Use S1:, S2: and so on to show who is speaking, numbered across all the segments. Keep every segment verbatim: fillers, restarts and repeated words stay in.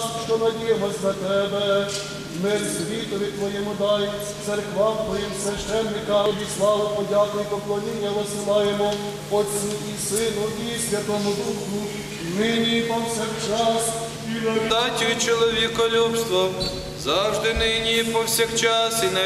S1: нас, що надіємось на Тебе. Мир світові Твоєму дай, церквам Твоїм священникам, тобі славу, подяку і поклоніння висилаємо Отцю і Сину і Святому Духу, нині і повсякчас, і на
S2: Датю чоловіколюбство, завжди нині і повсякчас, і на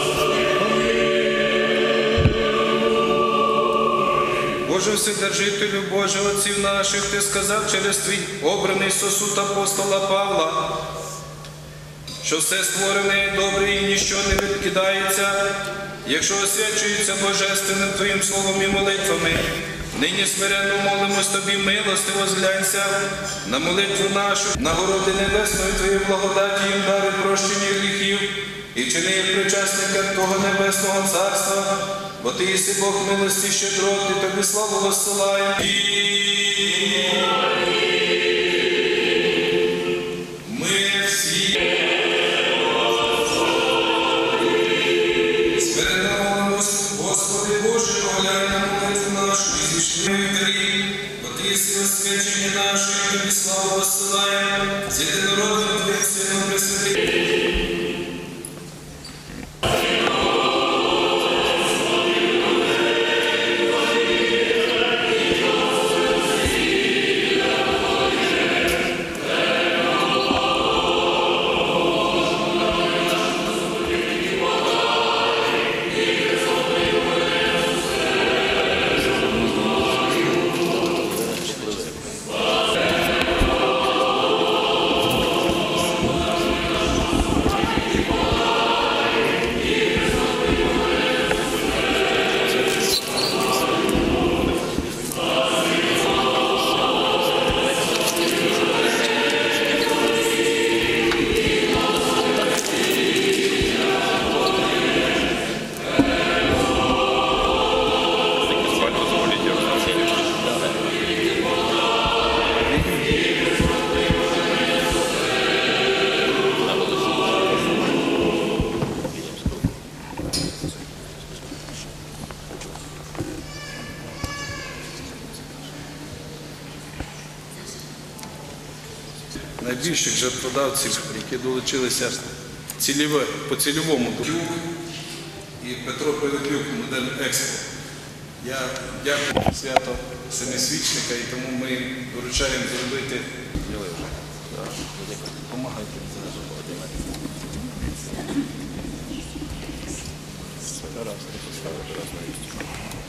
S2: Боже Вседержителю, Боже отців наших, Ти сказав через Твій обраний сосуд апостола Павла, що все створене добре і ніщо не відкидається, якщо освячується Божественним Твоїм словом і молитвами. Нині смиренно молимось Тобі, милостиво зглянься на молитву нашу, нагороди небесної Твоєї благодаті їм дари прощення гріхів і чини їх причасника Твого небесного царства, бо Ти єси Бог милості щедроти, Тобі славу воссилаємо. Ми всі смиренно молимось, Господи Боже, поглянь на молитву нашу і зійшли вітері, бо Ти єси освячення наше, і Тобі славу воссилаємо, з єдинородним Твоїм Сином Пресвятим. Найбільших жертводавців, які долучилися цільове, по цільовому Тюк і Петро Пилиплюк, Модерн Експо. Я дякую свято Семисвічника, і тому ми виручаємо зробити. Помагайте. Раз, ти поставиш, раз навіть.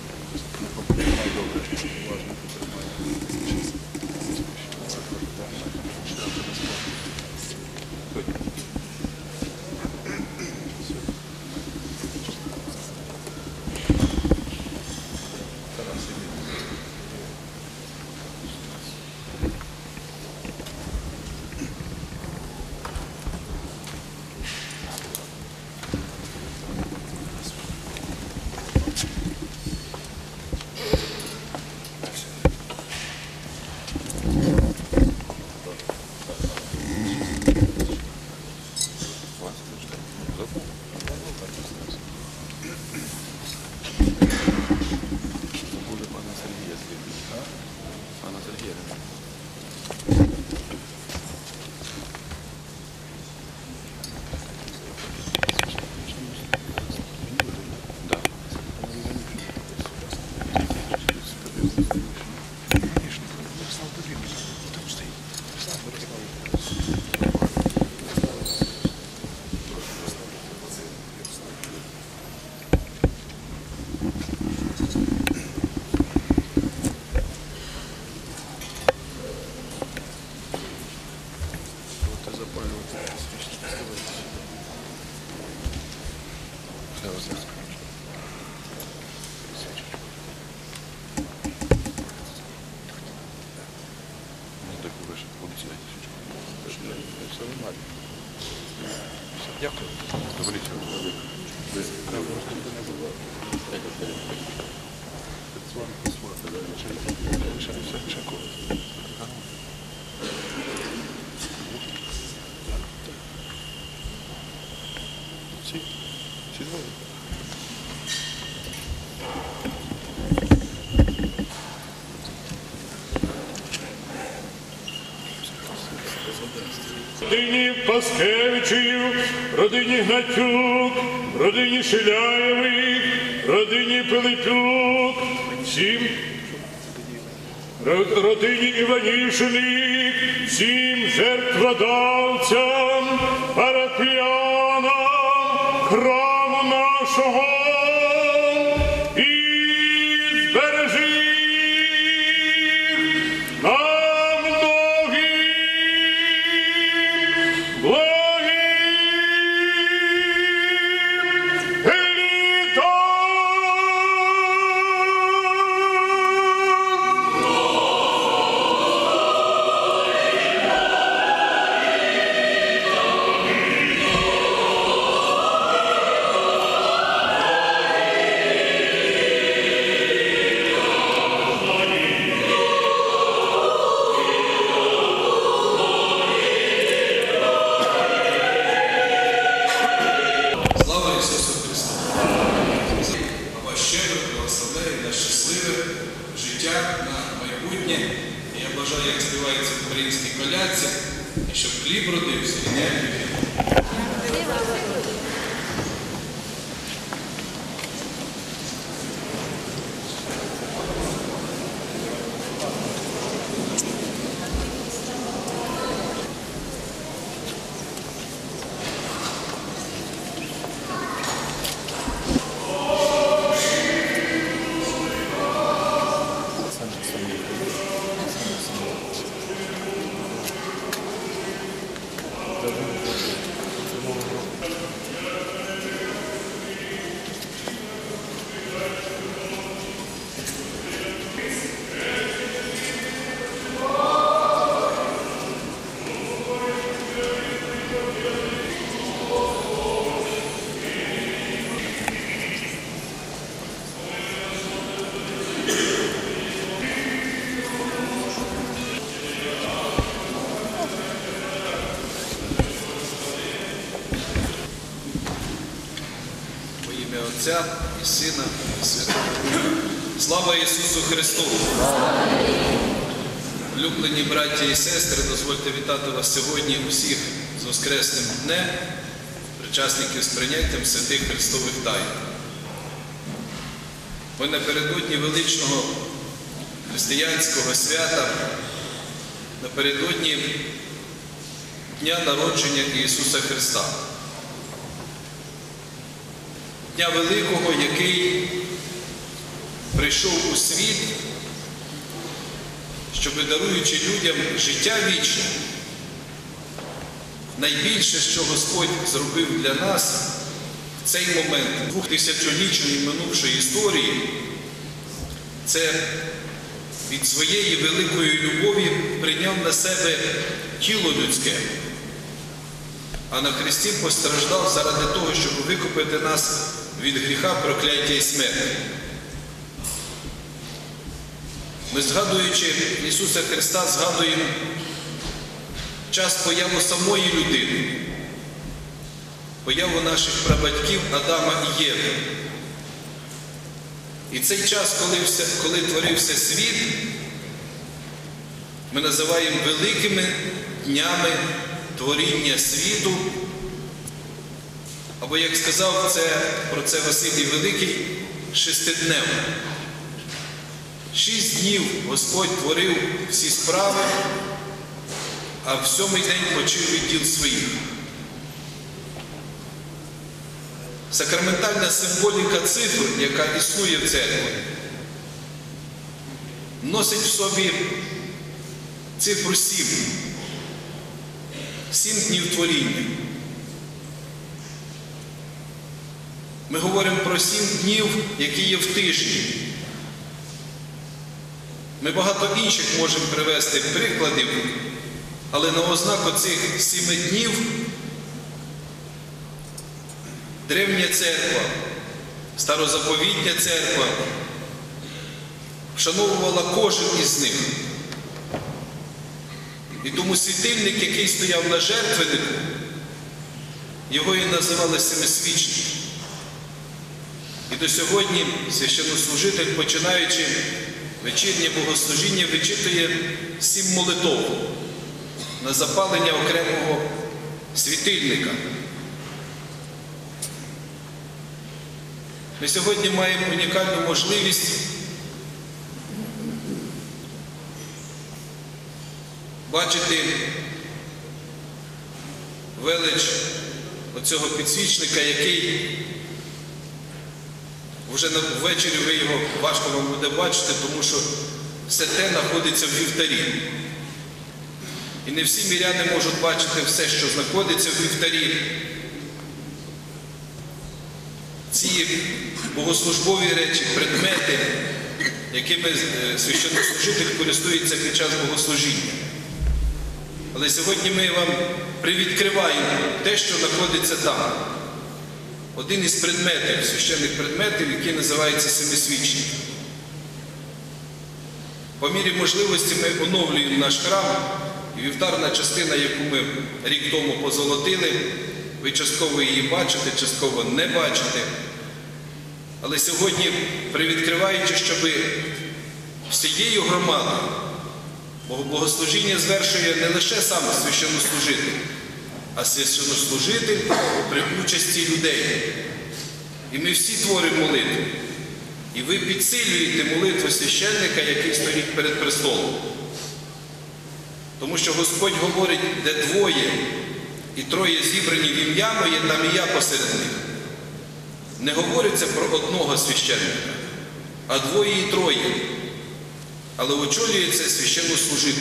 S2: Дякую.
S3: Паскевичів, родині Гнатюк, родині Шиляєвих, родині Пилипюк, всім родині Іванішиних, всім жертводавцям, парафіянам храму нашого, і збережи нам многим благим літом.
S2: Слава Ісусу Христу! А вас щедро благословляю на щасливе життя, на майбутнє. І я бажаю, як співається в українській колядці, і щоб хліб родився, і не хліб. Во ім'я Отця і Сина і Святого Духа. Слава Ісусу Христу! Улюблені браті і сестри, дозвольте вітати вас сьогодні усіх з Воскресним днем, причасників з прийняттям святих Христових тайн. Ми напередодні величного християнського свята, напередодні Дня народження Ісуса Христа. Дня Великого, який прийшов у світ, щоб, даруючи людям життя вічне, найбільше, що Господь зробив для нас в цей момент двохтисячолітньої минувшої історії, це від своєї великої любові прийняв на себе тіло людське, а на хресті постраждав заради того, щоб викупити нас від гріха, прокляття і смерті. Ми, згадуючи Ісуса Христа, згадуємо час появи самої людини, появу наших прабатьків Адама і Єви. І цей час, коли, все, коли творився світ, ми називаємо великими днями творіння світу, або, як сказав це, про це Василій Великий, шестидневним. Шість днів Господь творив всі справи, а в сьомий день почив від діл своїх. Сакраментальна символіка цифр, яка існує в церкві, носить в собі цифру сім. Сім днів творіння. Ми говоримо про сім днів, які є в тижні. Ми багато інших можемо привести прикладів, але на ознаку цих сіми днів древня церква, старозаповітня церква вшановувала кожен із них. І тому світильник, який стояв на жертвеннику, його і називали семисвічник. І до сьогодні священнослужитель, починаючи вечірнє богослужіння, вичитує сім молитов на запалення окремого світильника. Ми сьогодні маємо унікальну можливість бачити велич оцього підсвічника, який вже ввечері ви його важко вам буде бачити, тому що все те знаходиться в вівтарі. І не всі миряни можуть бачити все, що знаходиться в вівтарі. Ці богослужбові речі, предмети, якими священнослужитель користується під час богослужіння. Але сьогодні ми вам привідкриваємо те, що знаходиться там. Один із предметів, священних предметів, який називається семисвічник. По мірі можливості ми оновлюємо наш храм, і вівтарна частина, яку ми рік тому позолотили, ви частково її бачите, частково не бачите. Але сьогодні, привідкриваючи, щоб всією громадою, бо богослужіння звершує не лише сам священнослужитель, а священнослужитель при участі людей. І ми всі творимо молитву. І ви підсилюєте молитву священника, який стоїть перед престолом. Тому що Господь говорить, де двоє і троє зібрані в ім'я моє, там і я посеред них. Не говориться про одного священника, а двоє і троє. Але очолює це священнослужитель.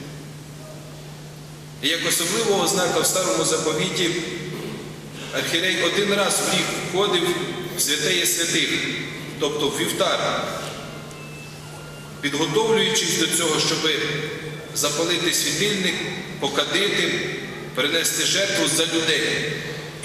S2: І як особливого ознака в Старому Заповіті архієрей один раз в рік входив в святеє святих, тобто в вівтар, підготовлюючись до цього, щоб запалити світильник, покадити, принести жертву за людей.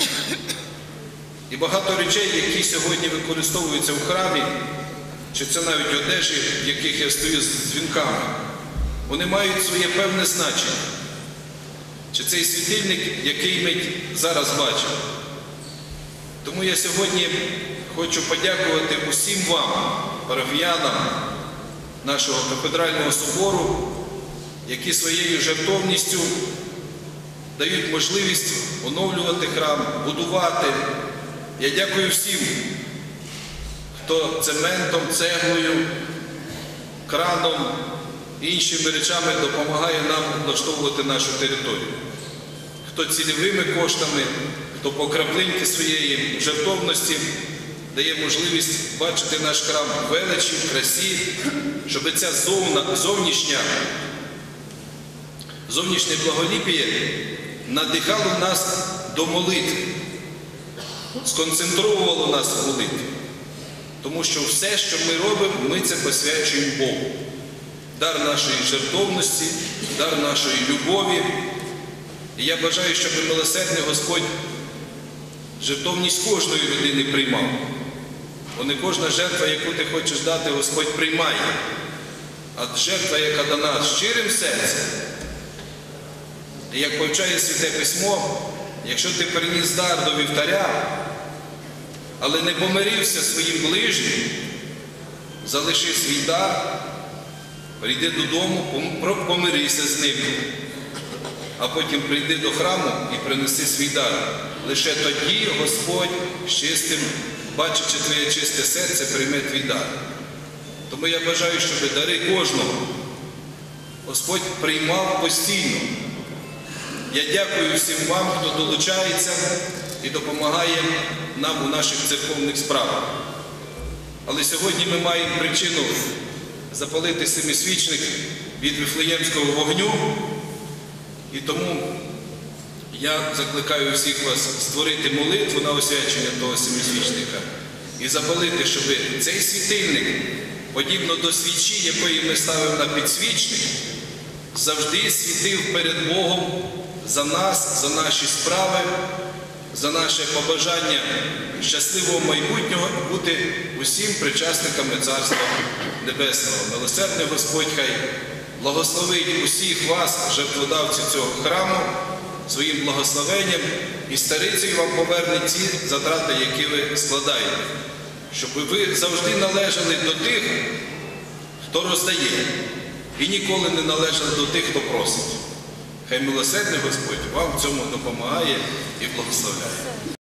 S2: І багато речей, які сьогодні використовуються в храмі, чи це навіть одежі, в яких я стою з дзвінками, вони мають своє певне значення. Чи цей світильник, який ми зараз бачимо. Тому я сьогодні хочу подякувати усім вам, парафіянам нашого кафедрального собору, які своєю жертовністю дають можливість оновлювати храм, будувати. Я дякую всім, хто цементом, цеглою, краном і іншими речами допомагає нам облаштовувати нашу територію. Хто цільовими коштами, хто по краплинці своєї жертовності дає можливість бачити наш храм в величі, в красі, щоб ця зовна, зовнішня, зовнішнє благоліпіє надихало нас до молитви, сконцентровувало нас в молитві. Тому що все, що ми робимо, ми це посвячуємо Богу. Дар нашої жертовності, дар нашої любові. І я бажаю, щоб милосердний Господь жертовність кожної людини приймав. Бо не кожна жертва, яку ти хочеш дати, Господь приймає. А жертва, яка дана щирим серцем. І як повчає Святе Письмо, якщо ти приніс дар до вівтаря, але не помирився своїм ближнім, залиши свій дар, прийди додому, помирися з ним, а потім прийди до храму і принеси свій дар. Лише тоді Господь з чистим, бачачи твоє чисте серце, прийме твій дар. Тому я бажаю, щоб дари кожного Господь приймав постійно. Я дякую всім вам, хто долучається і допомагає нам у наших церковних справах. Але сьогодні ми маємо причину запалити семисвічник від Вифлеємського вогню. І тому я закликаю всіх вас створити молитву на освячення того семисвічника і запалити, щоб цей світильник, подібно до свічі, якої ми ставимо на підсвічник, завжди світив перед Богом за нас, за наші справи, за наше побажання щасливого майбутнього і бути усім причасниками Царства Небесного. Милосердний Господь хай благословить усіх вас, жертводавців цього храму, своїм благословенням і старицею вам поверне ті затрати, які ви складаєте. Щоб ви завжди належали до тих, хто роздає, і ніколи не належали до тих, хто просить. Хай милосердний Господь вам в цьому допомагає і благословляє.